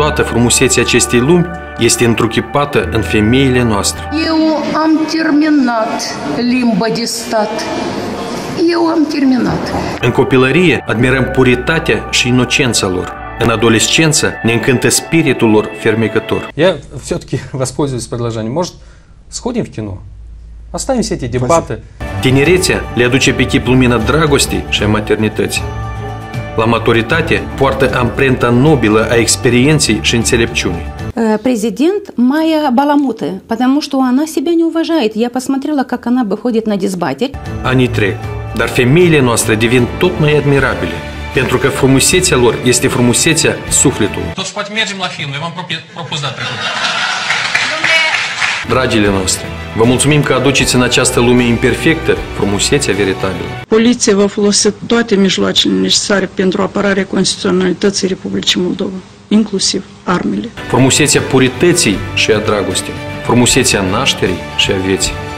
toată frumusețea acestei lumi este întruchipată în femeile noastre. Eu am terminat limba de stat. Eu am terminat. În copilărie admirăm puritatea și inocența lor. În adolescență ne încântă spiritul lor fermecător. Я все-таки воспользуюсь предложением. Может, сходим в кино? Оставим все эти дебаты. Tinerețea le aduce pe chip lumina dragostei și a maternității. La maturitate poartă amprenta nobilă a experienței și înțelepciunii. Президент Майя баламуты, потому что она себя не уважает. Я посмотрела, как она выходит на дебатери. Anii trec, dar femeile noastre devin tot mai admirabile, pentru că frumusețea lor este frumusețea sufletului. Toți poate mergem la film, eu v-am propus data trecută. Dragile noastre, vă mulțumim că aduceți în această lume imperfectă frumusețea veritabilă. Poliția va folosi toate mijloacele necesare pentru apărarea constituționalității Republicii Moldova, inclusiv armele. Frumusețea purității și a dragostei, frumusețea nașterii și a vieții.